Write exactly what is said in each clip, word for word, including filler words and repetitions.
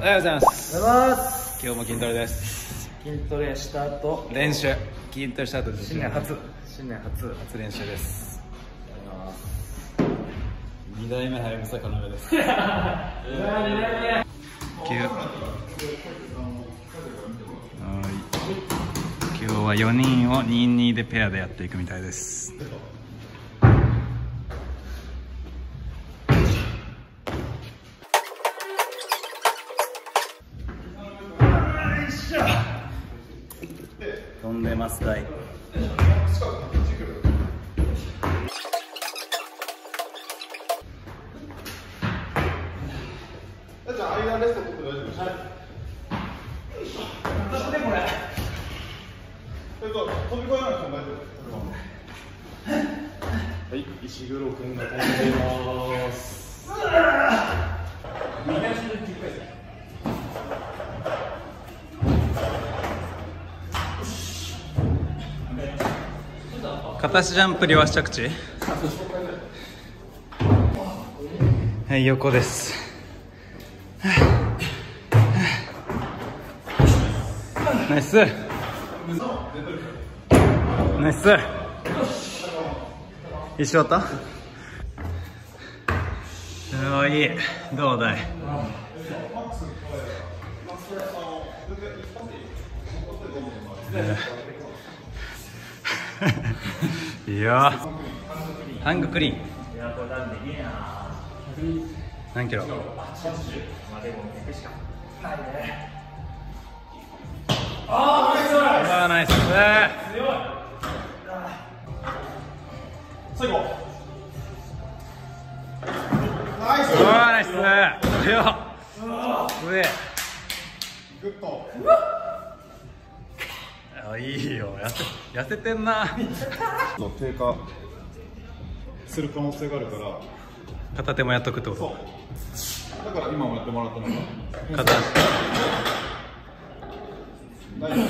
おはようございます。 おはようございます。 今日も筋トレです。 筋トレした後練習。筋トレした後です。 新年初新年初初練習です。二代目はやぶさかなめです。今日今日はよにんをににでペアでやっていくみたいです。飛んでますかい。 じゃあ間レスト取って大丈夫ですか。はい。でこれ。えっと飛び越えなくても大丈夫です。はい、石黒くんが飛んでます。 片足ジャンプ両足着地。はい、横です。ナイスナイス。一緒だった。すごい。どうだい。いやー、ハングクリーン何キロ。ああナイス。 最後ナイス。 うわナイス。強っ。上グッと。 あ、いいよ。痩せ痩せてんな。 低下する可能性があるから、 片手もやっとくってこと。 そうだから今もやってもらったのが片足。 大丈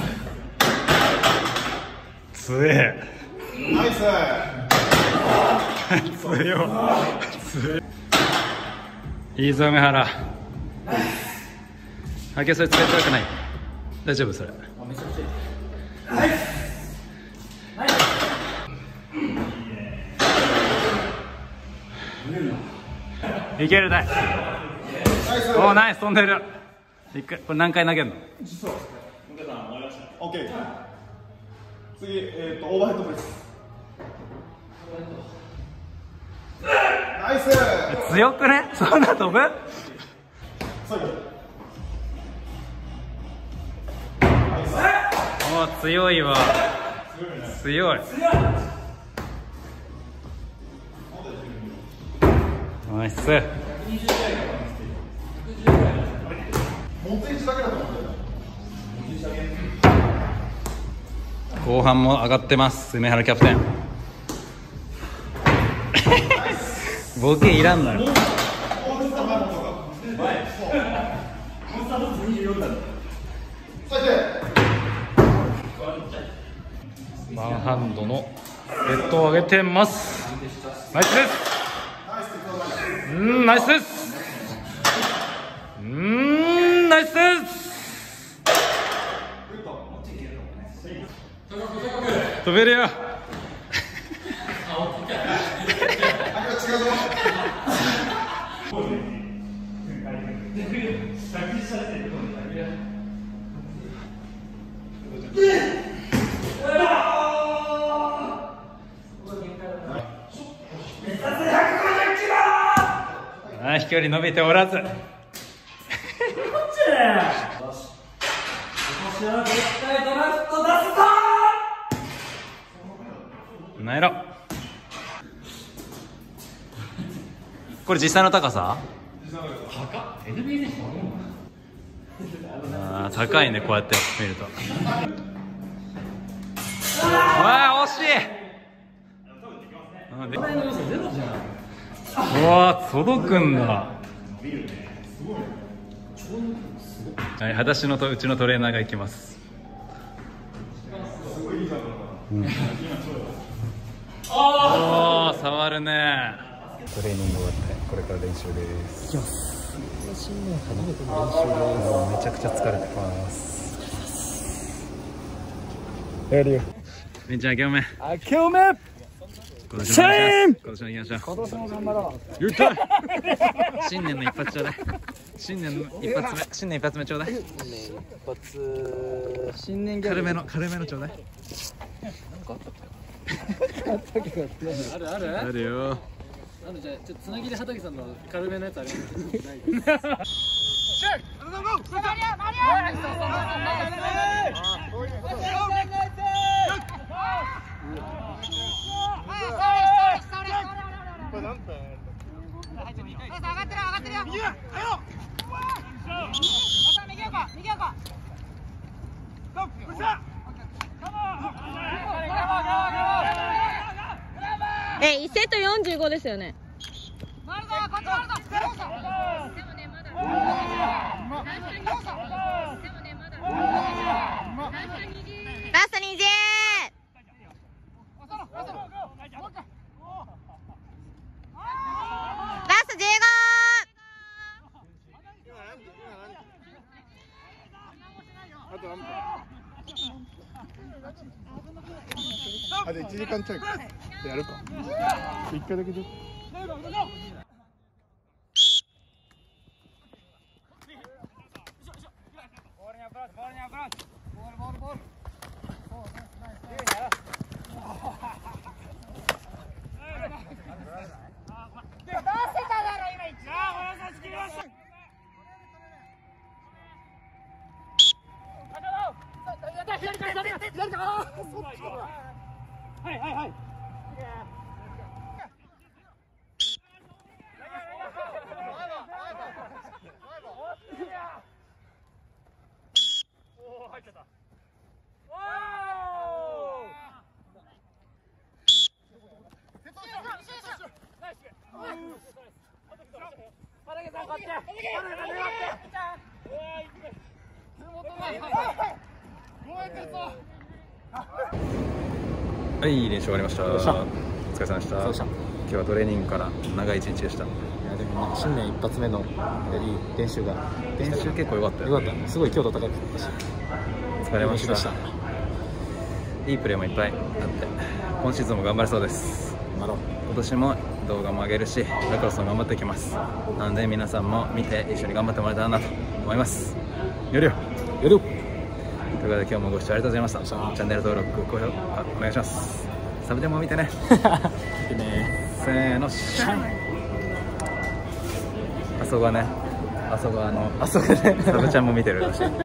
夫。 強え。 ナイス。 強い。強い。いいぞ梅原。あけそれ使いづらくない。大丈夫それ。いけるだい。おーナイス。飛んでる。一回これ何回投げるの。 オッケー。次、えっとオーバーヘッドプレス。ナイス。 強くね。そんな飛ぶ。 最後。 おー強いわ。強い。ナイス。 持っていくだけだと思う。 後半も上がってます梅原キャプテン。ボケいらんのよ。ワンハンドのベッドを上げてます。ナイスです。うん、ナイスです。うん、ナイスです。飛べるよ。あ、飛距離伸びておらず。なんやろ。これ実際の高さ？あー高いね、こうやって見ると。あー惜しい。うわー届くんだ。はい、裸足のとうちのトレーナーが行きます。うん、おー触るね。トレーニング終わってこれから練習です。行きます。 新年初めての練習です。もうめちゃくちゃ疲れてます。やるよ。みんちゃん、今日目。あ、今日目。今年も行きましょう。今年も頑張ろう。言った。新年の一発ちょうだい。新年の一発目。新年一発目ちょうだい。新年一発。新年ギャル。軽めの軽めのちょうだい。あるある。あるよ。あのじゃあちょっとつなぎで畑さんの軽めのやつあります。 え、いちセットよんじゅうごですよね。ラストにじゅう。ラストじゅうご。 あと何分？あといちじかんちょいか。やるか。一回だけで。はいはいはい。おお、入っちゃった。おお。 はい、練習終わりました。お疲れ様でした。今日はトレーニングから長い一日でした。いやでもなんか新年一発目のいい練習が練習結構良かったよ。良かった。すごい強度高かったし。疲れました。いいプレーもいっぱいあって、今シーズンも頑張れそうです。頑張ろう。今年も動画も上げるし、ラクロスも頑張っていきます。なので皆さんも見て一緒に頑張ってもらえたらなと思います。やるよ。やるよ。ということで今日もご視聴ありがとうございました。チャンネル登録、高評価お願いします。サブでも見てね。見てね。せーの、シャン。あそこはね、あそこはあの、あそこでサブちゃんも見てるらしい。